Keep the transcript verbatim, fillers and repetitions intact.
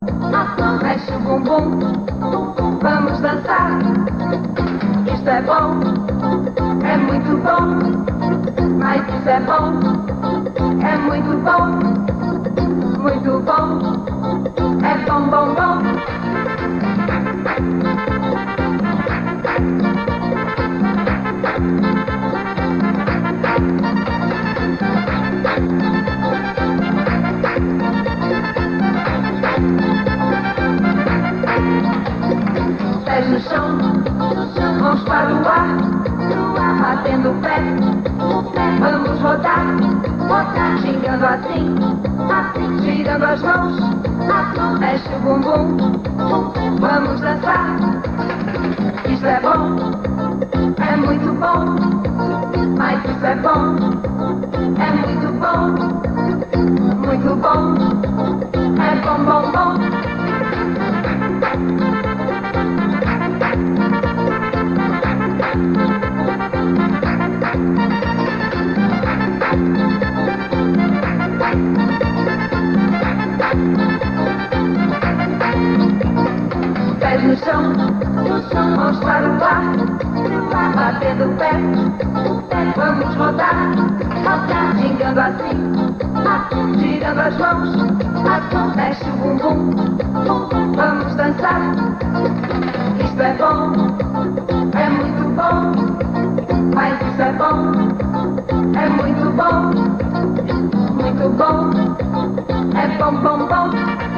Mexe o bumbum, vamos dançar. Isto é bom, é muito bom. Mas isso é bom, é muito bom. Muito bom, é bom, bom, bom. Pés no chão, mãos para o ar, batendo o pé, vamos rodar, gingando assim, girando as mãos, mexe o bumbum, vamos dançar. Isto é bom, é muito bom, mas isso é bom, é muito bom, muito bom, é bom, bom, bom. Pés no chão, mãos para o ar, batendo o pé, vamos rodar, gingando assim, girando as mãos, mexe o bumbum, vamos dançar. Isto é bom, é muito bom, mas isso é bom, é muito bom, muito bom, é bom, bom, bom.